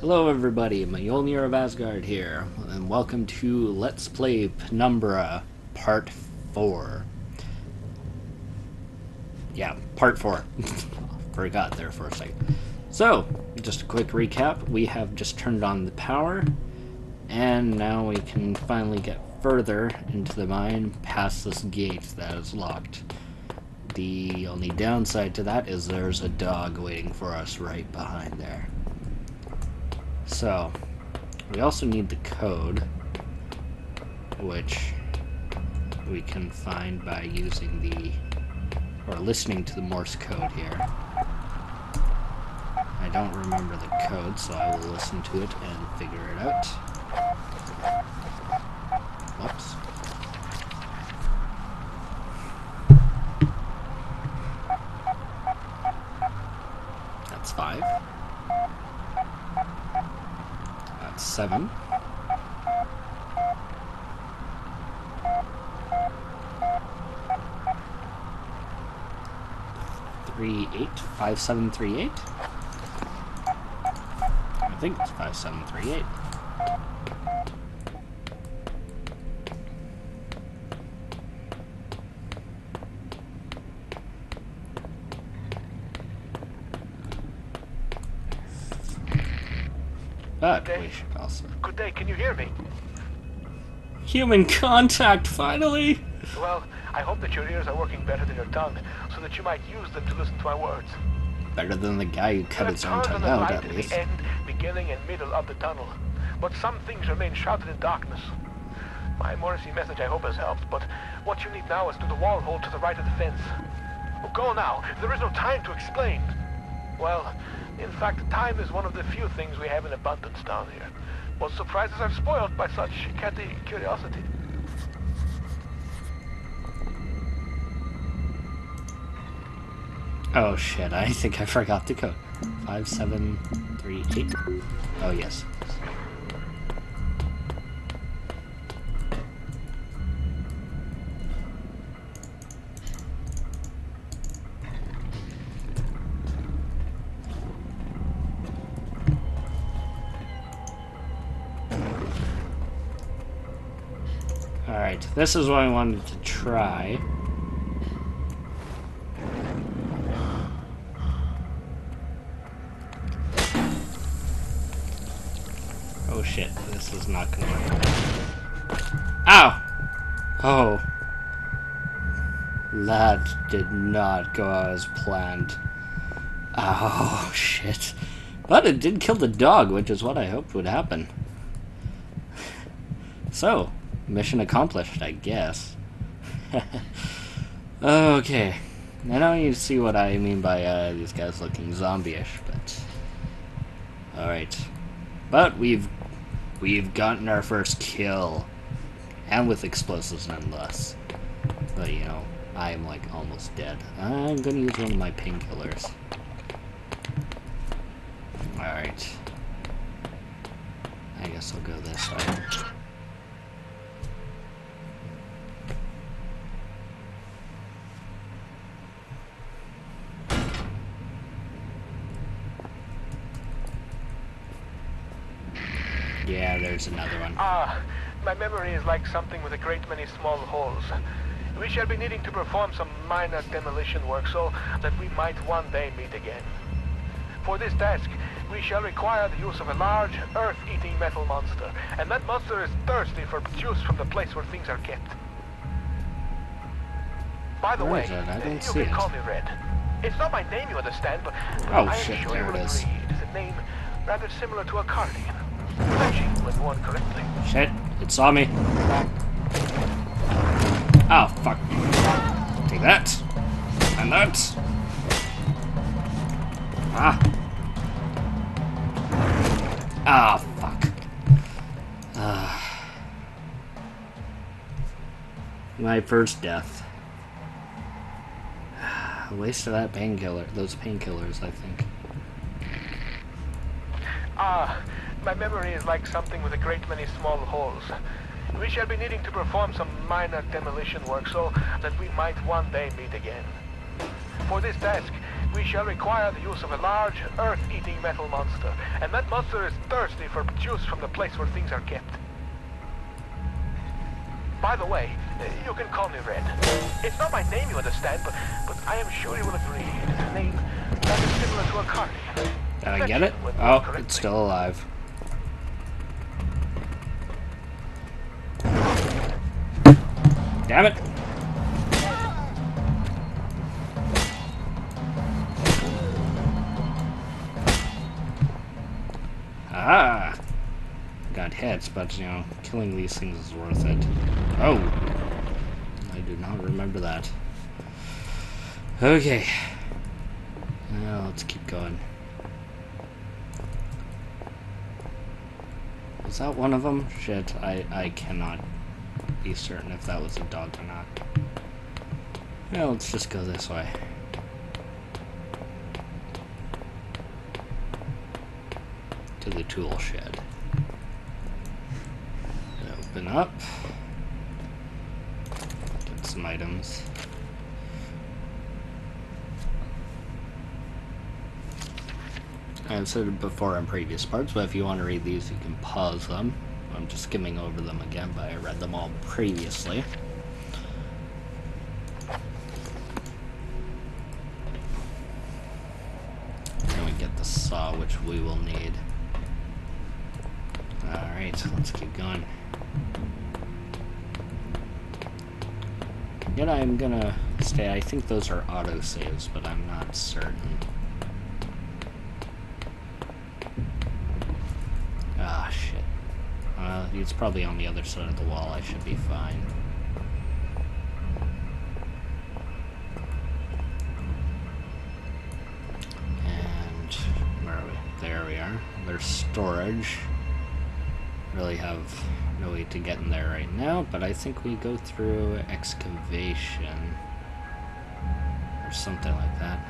Hello everybody, Mjolnir of Asgard here, and welcome to Let's Play Penumbra Part 4. Yeah, Part 4. Forgot there for a second. So, just a quick recap. We have just turned on the power, and now we can finally get further into the mine past this gate that is locked. The only downside to that is there's a dog waiting for us right behind there. So, we also need the code, which we can find by using or listening to the Morse code here. I don't remember the code, so I will listen to it and figure it out. Whoops. That's 5. That's 7. Three, 8, 5, 7, 3, 8. I think it's 5, 7, 3, 8. But we should also... Good day, can you hear me? Human contact, finally! Well, I hope that your ears are working better than your tongue, so that you might use them to listen to my words. Better than the guy who cut his own Turn tongue on the out, light at at least. the end, beginning and middle of the tunnel. But some things remain shrouded in darkness. My Morrissey message I hope has helped, but what you need now is to the wall hole to the right of the fence. Go now, there is no time to explain. Well, in fact, time is one of the few things we have in abundance down here. What surprises are spoiled by such catty curiosity. Oh shit, I think I forgot the code. 5, 7, 3, 8. Oh yes. Alright, this is what I wanted to try. Oh shit, this is not gonna work. Ow! Oh. That did not go as planned. Oh shit. But it did kill the dog, which is what I hoped would happen. So, mission accomplished, I guess. Okay. I know you see what I mean by these guys looking zombie-ish, but... Alright. But we've gotten our first kill. And with explosives nonetheless. But you know, I'm like almost dead. I'm gonna use one of my painkillers. Alright. I guess I'll go this way. Yeah, there's another one. My memory is like something with a great many small holes. We shall be needing to perform some minor demolition work so that we might one day meet again. For this task, we shall require the use of a large, earth-eating metal monster, and that monster is thirsty for juice from the place where things are kept. By the way, I don't you see can it. call me Red. It's not my name, you understand, but Oh, I am shit, sure there you it will is. agree it is a name rather similar to a cardigan. Flashy, when worn correctly. Shit, it saw me. Oh, fuck. Take that. And that. Ah. Ah, fuck. My first death. A waste of that painkiller, those painkillers, I think. My memory is like something with a great many small holes. We shall be needing to perform some minor demolition work so that we might one day meet again. For this task, we shall require the use of a large, earth-eating metal monster, and that monster is thirsty for juice from the place where things are kept. By the way, you can call me Red. It's not my name, you understand, but I am sure you will agree it is a name that is similar to a carny. Did I get it? Oh, it's still alive. Damn it! Ah! Got hits, but, you know, killing these things is worth it. Oh! I do not remember that. Okay. Now, let's keep going. Was that one of them? Shit, I cannot be certain if that was a dog or not. Well, let's just go this way. To the tool shed. Open up. Get some items. I've said it before in previous parts, but if you want to read these, you can pause them. I'm just skimming over them again, but I read them all previously. Then we get the saw, which we will need. Alright, let's keep going. Yet I'm gonna stay. I think those are autosaves, but I'm not certain. Ah, shit. It's probably on the other side of the wall. I should be fine. And where are we? There we are. There's storage. Really have no way to get in there right now, but I think we go through excavation or something like that.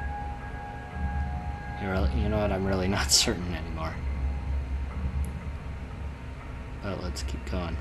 You know what? I'm really not certain anymore. But let's keep going.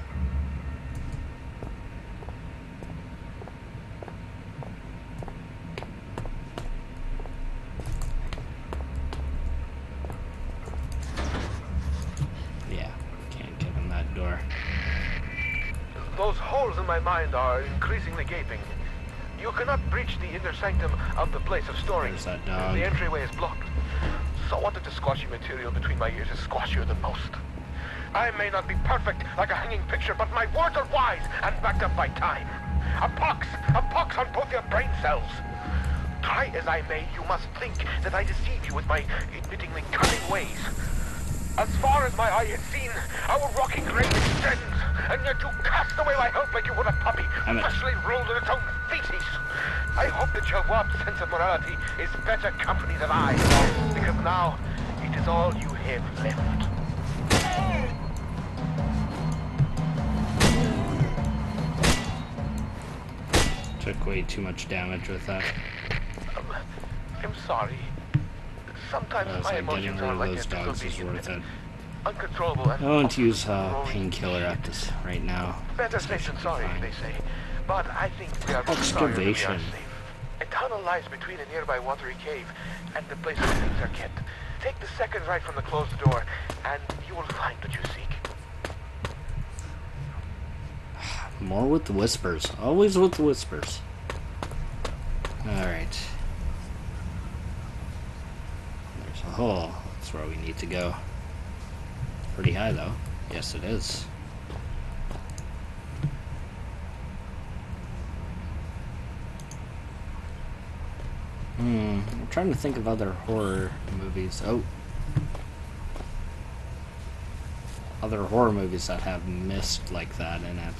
Yeah, can't get in that door. Those holes in my mind are increasingly gaping. You cannot breach the inner sanctum of the place of storing. There's that dog. The entryway is blocked. So what did the squashy material between my ears is squashier than most? I may not be perfect like a hanging picture, but my words are wise and backed up by time. A pox on both your brain cells. Try as I may, you must think that I deceive you with my admittingly cunning ways. As far as my eye had seen, our rocky grave extends, and yet you cast away my help like you would a puppy, freshly rolled in its own feces. I hope that your warped sense of morality is better company than I, because now it is all you have left. Took way too much damage with that. I'm sorry. Sometimes my emotions are like those dogs is worth it. Uncontrollable and I won't use painkiller at this right now. Better safe than sorry, they say. But I think we are both sorry that we are safe. A tunnel lies between a nearby watery cave and the place where things are kept. Take the second right from the closed door, and you will find what you seek. More with the whispers. Always with the whispers. Alright. There's a hole. That's where we need to go. Pretty high, though. Yes, it is. I'm trying to think of other horror movies. Oh. Other horror movies that have mist like that in it.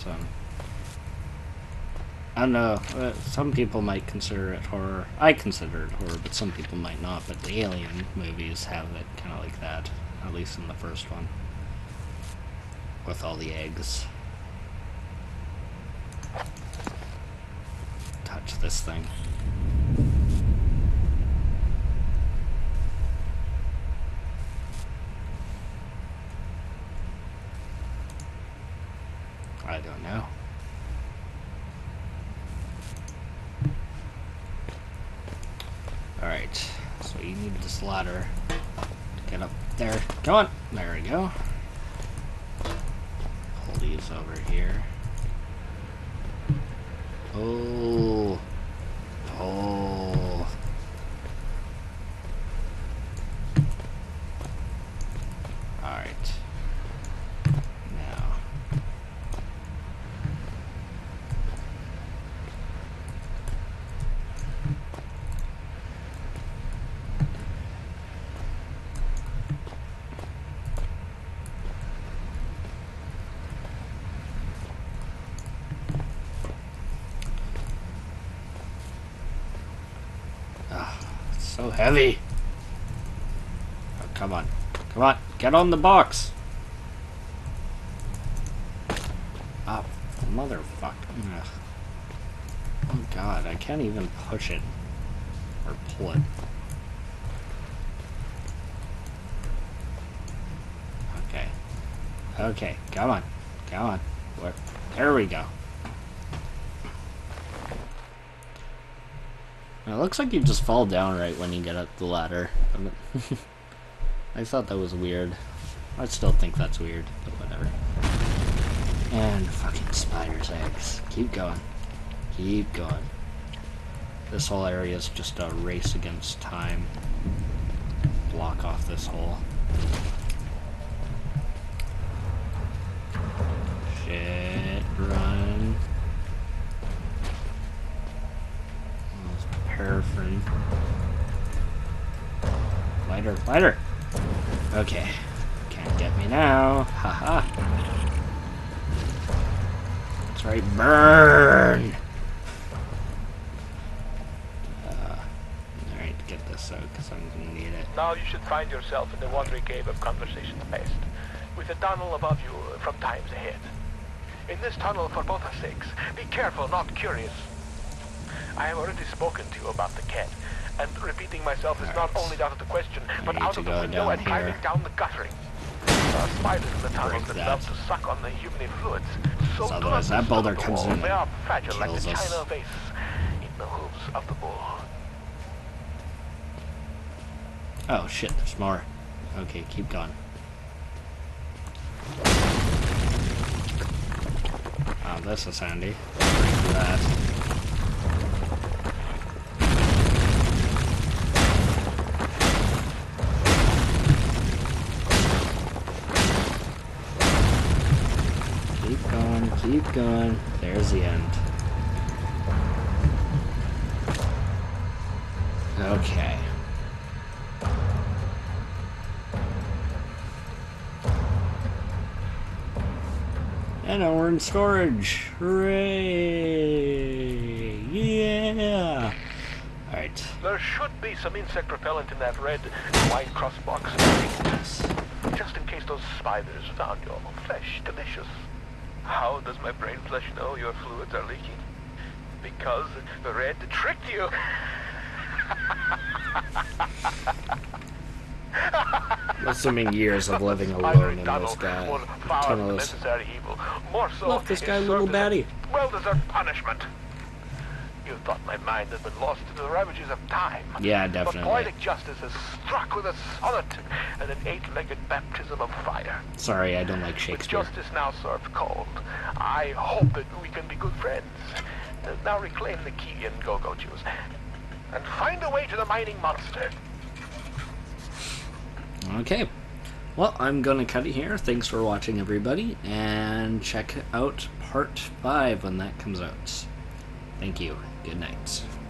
I don't know. Some people might consider it horror. I consider it horror, but some people might not. But the Alien movies have it kind of like that. At least in the first one. With all the eggs. Touch this thing. I don't know. Alright. we need this ladder to get up there. Come on! There we go. Pull these over here. Oh. Oh. Alright. Now. So heavy. Oh, come on. Come on. Get on the box. Oh, motherfucker. Ugh. Oh god, I can't even push it. Or pull it. Okay. Okay, come on. Come on. There we go. It looks like you just fall down right when you get up the ladder. I thought that was weird. I still think that's weird, but whatever. And fucking spider's eggs. Keep going. Keep going. This whole area is just a race against time. Block off this hole. Shit, run. Paraffin. Lighter, lighter! Okay. Can't get me now. Haha. That's right, burn! Alright, get this out, because I'm gonna need it. Now you should find yourself in the watery cave of Conversations Past, with a tunnel above you from times ahead. In this tunnel, for both our sakes, be careful, not curious. I have already spoken to you about the cat, and repeating myself is not only out of the question, but out of the window and climbing down the guttering. There are spiders in the tunnels that love to suck on the human fluids, so otherwise that boulder comes in they and are fragile like the kills us. china vase in the hooves of the bull. Oh shit, there's more. Okay, keep going. Oh, this is handy. Do that. Keep going. There's the end. Okay. And now we're in storage. Hooray! Yeah! Alright. There should be some insect repellent in that red wine cross box. Just in case those spiders found your flesh delicious. How does my brain flesh know your fluids are leaking? Because the red tricked you. Assuming years of living alone in this guy. Tunnels. Necessary evil. More so, Left this guy a it little served as a baddie. well-deserved punishment. You thought my mind had been lost to the ravages of time. Yeah, But definitely. poetic justice has struck with a solid and an eight-legged baptism of fire. Sorry, I don't like With Shakespeare. justice now served cold, I hope that we can be good friends. Now reclaim the key and go juice. And find a way to the mining monster. Okay. Well, I'm gonna cut it here. Thanks for watching, everybody, and check out part 5 when that comes out. Thank you. Good night.